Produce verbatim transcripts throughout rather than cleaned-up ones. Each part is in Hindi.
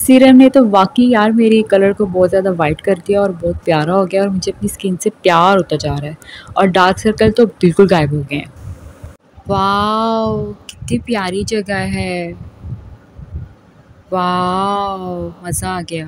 सीरम ने तो वाक़ई यार मेरे कलर को बहुत ज़्यादा वाइट कर दिया और बहुत प्यारा हो गया और मुझे अपनी स्किन से प्यार होता जा रहा है और डार्क सर्कल तो बिल्कुल गायब हो गए हैं। वॉव! कितनी प्यारी जगह है। वॉव! मज़ा आ गया।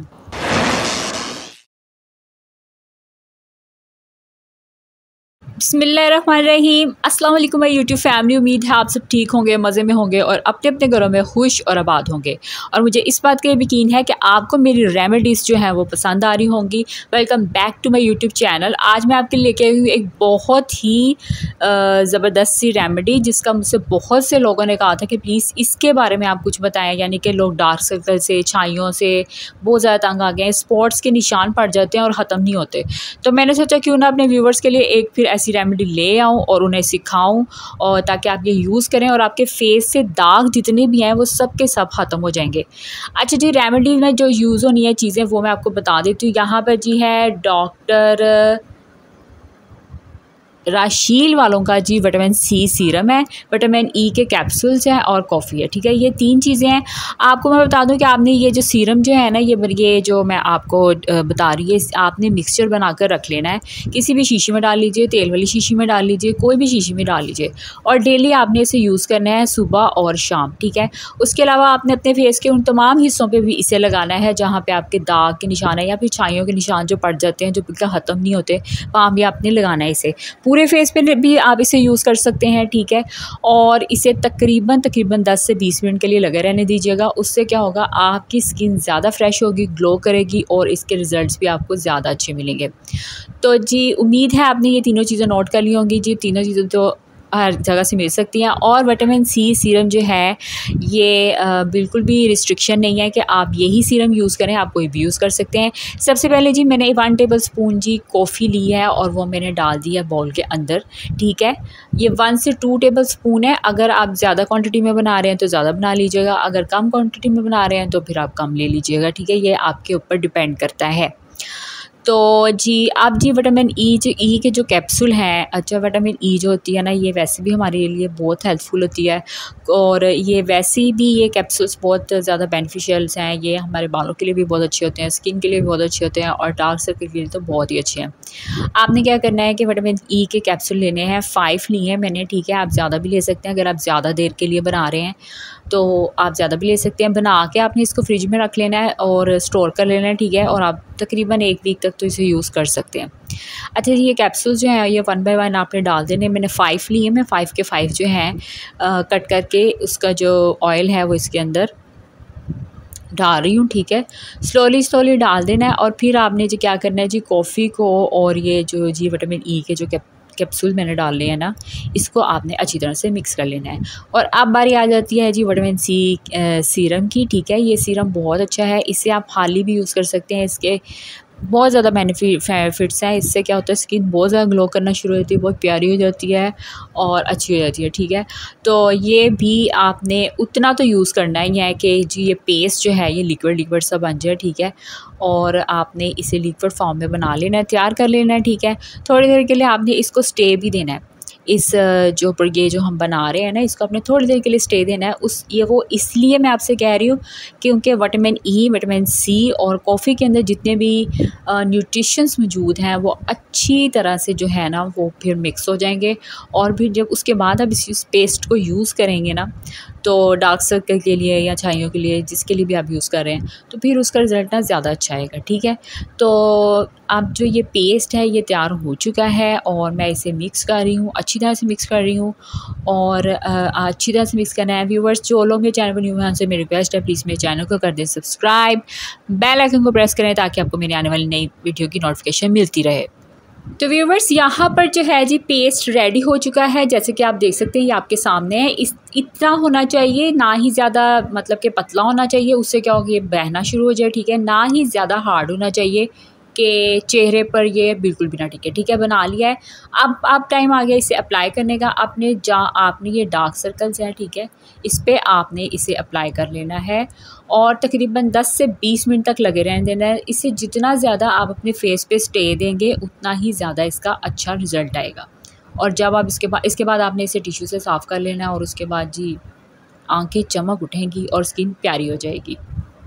बिस्मिल्लाहिर्रहमानिर्रहीम। अस्सलाम वालेकुम माय यूट्यूब फैमिली। उम्मीद है आप सब ठीक होंगे, मज़े में होंगे और अपने अपने घरों में खुश और आबाद होंगे। और मुझे इस बात का यकीन है कि आपको मेरी रेमेडीज़ जो हैं वो पसंद आ रही होंगी। Welcome back to my YouTube channel. आज मैं आपके लिए लेके आई हूँ एक बहुत ही ज़बरदस्त सी रेमेडी, जिसका मुझसे बहुत से लोगों ने कहा था कि प्लीज़ इसके बारे में आप कुछ बताएं। यानी कि लोग डार्क सर्कल से, छाइयों से बहुत ज़्यादा तंग आ गए हैं, स्पॉट्स के निशान पड़ जाते हैं और ख़त्म नहीं होते। तो मैंने सोचा क्यों ना अपने व्यूवर्स के लिए एक फिर ऐसी रेमेडी ले आऊँ और उन्हें सिखाऊं, और ताकि आप ये यूज़ करें और आपके फेस से दाग जितने भी हैं वो सब के सब ख़त्म हो जाएंगे। अच्छा जी, रेमेडी में जो यूज़ होनी है चीज़ें वो मैं आपको बता देती हूँ। यहाँ पर जी है डॉक्टर राशील वालों का जी विटामिन सी सीरम है, विटामिन ई के कैप्सूल्स हैं और कॉफ़ी है। ठीक है, ये तीन चीज़ें हैं। आपको मैं बता दूं कि आपने ये जो सीरम जो है ना, ये ये जो मैं आपको बता रही है, आपने मिक्सचर बनाकर रख लेना है। किसी भी शीशी में डाल लीजिए, तेल वाली शीशी में डाल लीजिए, कोई भी शीशी में डाल लीजिए, और डेली आपने इसे यूज़ करना है सुबह और शाम। ठीक है, उसके अलावा आपने अपने फेस के उन तमाम हिस्सों पर भी इसे लगाना है जहाँ पर आपके दाग के निशान है या फिर छाइयों के निशान जो पड़ जाते हैं, जो बिल्कुल ख़त्म नहीं होते, वहाँ भी आपने लगाना है इसे। पूरे फेस पे भी आप इसे यूज़ कर सकते हैं। ठीक है, और इसे तकरीबन तकरीबन दस से बीस मिनट के लिए लगे रहने दीजिएगा। उससे क्या होगा, आपकी स्किन ज़्यादा फ्रेश होगी, ग्लो करेगी और इसके रिज़ल्ट्स भी आपको ज़्यादा अच्छे मिलेंगे। तो जी, उम्मीद है आपने ये तीनों चीज़ें नोट कर ली होंगी। जी, तीनों चीज़ें तो हर जगह से मिल सकती हैं। और विटामिन सी सीरम जो है ये आ, बिल्कुल भी रिस्ट्रिक्शन नहीं है कि आप यही सीरम यूज़ करें, आप कोई भी यूज़ कर सकते हैं। सबसे पहले जी मैंने वन टेबल स्पून जी कॉफ़ी ली है और वो मैंने डाल दी है बाउल के अंदर। ठीक है, ये वन से टू टेबल स्पून है। अगर आप ज़्यादा क्वांटिटी में बना रहे हैं तो ज़्यादा बना लीजिएगा, अगर कम क्वान्टिटी में बना रहे हैं तो फिर आप कम ले लीजिएगा। ठीक है, ये आपके ऊपर डिपेंड करता है। तो जी अब जी विटामिन ई जो ई के जो कैप्सूल हैं, अच्छा विटामिन ई जो होती है ना, ये वैसे भी हमारे लिए बहुत हेल्पफुल होती है और ये वैसे भी ये कैप्सूल्स बहुत ज़्यादा बेनिफिशियल्स हैं। ये हमारे बालों के लिए भी बहुत अच्छे होते हैं, स्किन के लिए भी बहुत अच्छे होते हैं और डार्क सर्कल के लिए तो बहुत ही अच्छे हैं। आपने क्या करना है कि विटामिन ई के कैप्सूल लेने हैं, फ़ाइव लिए हैं मैंने। ठीक है, आप ज़्यादा भी ले सकते हैं, अगर आप ज़्यादा देर के लिए बना रहे हैं तो आप ज़्यादा भी ले सकते हैं। बना के आपने इसको फ्रिज में रख लेना है और स्टोर कर लेना है। ठीक है, और आप तकरीबन एक वीक तक तो इसे यूज़ कर सकते हैं। अच्छा जी, ये कैप्सूल्स जो हैं ये वन बाय वन आपने डाल देने। मैंने फ़ाइव लिए, मैं फ़ाइव के फ़ाइव जो हैं कट करके उसका जो ऑयल है वो इसके अंदर डाल रही हूँ। ठीक है, स्लोली स्लोली डाल देना है और फिर आपने जी क्या करना है जी, कॉफ़ी को और ये जो जी विटामिन ई के जो कैप कैप्सूल मैंने डाल लिए हैं ना, इसको आपने अच्छी तरह से मिक्स कर लेना है। और अब बारी आ जाती है जी विटामिन सी सीरम की। ठीक है, ये सीरम बहुत अच्छा है, इसे आप खाली भी यूज़ कर सकते हैं। इसके बहुत ज़्यादा बेनिफिट्स हैं। इससे क्या होता है, स्किन बहुत ज़्यादा ग्लो करना शुरू हो जाती है, बहुत प्यारी हो जाती है और अच्छी हो जाती है। ठीक है, तो ये भी आपने उतना तो यूज़ करना ही है कि जी ये पेस्ट जो है ये लिक्विड लिक्विड सा बन जाए। ठीक है, और आपने इसे लिक्विड फॉर्म में बना लेना है, तैयार कर लेना है। ठीक है, थोड़ी देर के लिए आपने इसको स्टे भी देना है। इस जो ये जो हम बना रहे हैं ना, इसको आपने थोड़ी देर के लिए स्टे देना है। उस ये वो इसलिए मैं आपसे कह रही हूँ क्योंकि विटामिन ई, विटामिन सी और कॉफ़ी के अंदर जितने भी न्यूट्रिशंस मौजूद हैं वो अच्छी तरह से जो है ना वो फिर मिक्स हो जाएंगे। और फिर जब उसके बाद आप इस पेस्ट को यूज़ करेंगे ना, तो डार्क सर्कल के लिए या छाइयों के लिए, जिसके लिए भी आप यूज़ कर रहे हैं, तो फिर उसका रिज़ल्ट ना ज़्यादा अच्छा आएगा। ठीक है, तो अब जो ये पेस्ट है ये तैयार हो चुका है और मैं इसे मिक्स कर रही हूँ, अच्छी तरह से मिक्स कर रही हूँ। और अच्छी तरह से मिक्स करना है। व्यूवर्स जो लोग मेरे चैनल पर न्यू हैं उनसे मेरी रिक्वेस्ट है, प्लीज़ मेरे चैनल को कर दें सब्सक्राइब, बेल आइकन को प्रेस करें ताकि आपको मेरी आने वाली नई वीडियो की नोटिफिकेशन मिलती रहे। तो व्यूवर्स यहाँ पर जो है जी पेस्ट रेडी हो चुका है, जैसे कि आप देख सकते हैं ये आपके सामने है। इस इतना होना चाहिए, ना ही ज़्यादा मतलब कि पतला होना चाहिए, उससे क्या होगा ये बहना शुरू हो जाए। ठीक है, ना ही ज़्यादा हार्ड होना चाहिए कि चेहरे पर ये बिल्कुल भी ना टिके। ठीक है, बना लिया है। अब अब टाइम आ गया इसे अप्लाई करने का। आपने जा आपने ये डार्क सर्कल्स हैं, ठीक है, इस पर आपने इसे अप्लाई कर लेना है और तकरीबन दस से बीस मिनट तक लगे रहने देना है। इसे जितना ज़्यादा आप अपने फेस पे स्टे देंगे उतना ही ज़्यादा इसका अच्छा रिज़ल्ट आएगा। और जब आप इसके बाद इसके बाद आपने इसे टिश्यू से साफ़ कर लेना है और उसके बाद जी आंखें चमक उठेंगी और स्किन प्यारी हो जाएगी।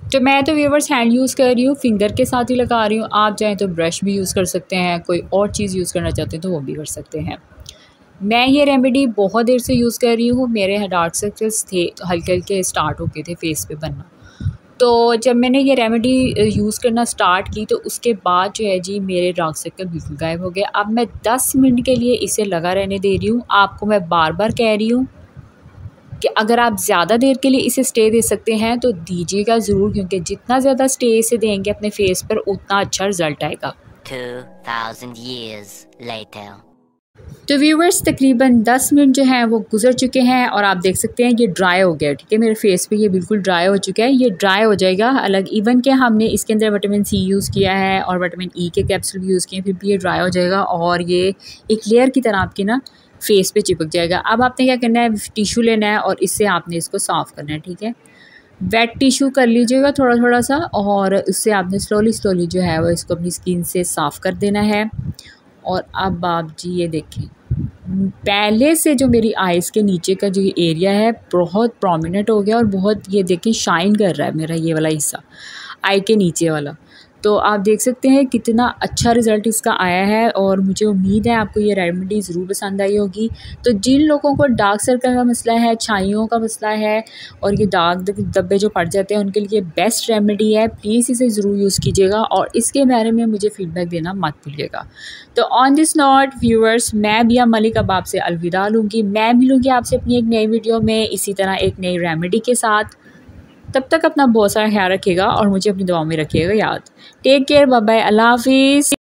तो मैं तो व्यूअर्स हैंड यूज़ कर रही हूँ, फिंगर के साथ ही लगा रही हूँ। आप चाहें तो ब्रश भी यूज़ कर सकते हैं, कोई और चीज़ यूज़ करना चाहते हैं तो वो भी कर सकते हैं। मैं ये रेमेडी बहुत देर से यूज़ कर रही हूँ। मेरे डार्क सर्कल्स थे हल्के हल्के स्टार्ट हो गए थे फेस पे बनना। तो जब मैंने ये रेमेडी यूज़ करना स्टार्ट की तो उसके बाद जो है जी मेरे डार्क सर्कल बिल्कुल गायब हो गए। अब मैं दस मिनट के लिए इसे लगा रहने दे रही हूँ। आपको मैं बार बार कह रही हूँ कि अगर आप ज़्यादा देर के लिए इसे स्टे दे सकते हैं तो दीजिएगा ज़रूर, क्योंकि जितना ज़्यादा स्टे इसे देंगे अपने फेस पर उतना अच्छा रिज़ल्ट आएगा। two thousand years later. तो व्यूवर्स तकरीबन दस मिनट जो हैं वो गुजर चुके हैं और आप देख सकते हैं ये ड्राई हो गया। ठीक है, मेरे फेस पे ये बिल्कुल ड्राई हो चुका है। ये ड्राई हो जाएगा अलग, इवन के हमने इसके अंदर विटामिन सी यूज़ किया है और विटामिन ई के कैप्सूल भी यूज़ किए हैं, फिर भी ये ड्राई हो जाएगा और ये एक लेयर की तरह आपकी ना फेस पे चिपक जाएगा। अब आपने क्या करना है, टिशू लेना है और इससे आपने इसको साफ़ करना है। ठीक है, वेट टिशू कर लीजिएगा थोड़ा थोड़ा सा और उससे आपने स्लोली स्लोली जो है वो इसको अपनी स्किन से साफ़ कर देना है। और अब आप जी ये देखें, पहले से जो मेरी आइज़ के नीचे का जो एरिया है बहुत प्रोमिनेंट हो गया और बहुत ये देखें शाइन कर रहा है मेरा ये वाला हिस्सा आई के नीचे वाला। तो आप देख सकते हैं कितना अच्छा रिज़ल्ट इसका आया है और मुझे उम्मीद है आपको ये रेमेडी ज़रूर पसंद आई होगी। तो जिन लोगों को डार्क सर्कल का मसला है, छाइयों का मसला है और ये दाग धब्बे जो पड़ जाते हैं उनके लिए बेस्ट रेमेडी है। प्लीज़ इसे ज़रूर यूज़ कीजिएगा और इसके बारे में मुझे फ़ीडबैक देना मत भूलिएगा। तो ऑन दिस नोट व्यूअर्स, मैं बिया मलिक अब आपसे अलविदा लूँगी। मैं मिलूँगी आपसे अपनी एक नई वीडियो में इसी तरह एक नई रेमेडी के साथ। तब तक अपना बहुत सारा ख्याल रखिएगा और मुझे अपनी दुआओं में रखिएगा याद। टेक केयर, बाय बाय, अल्लाह हाफिज़।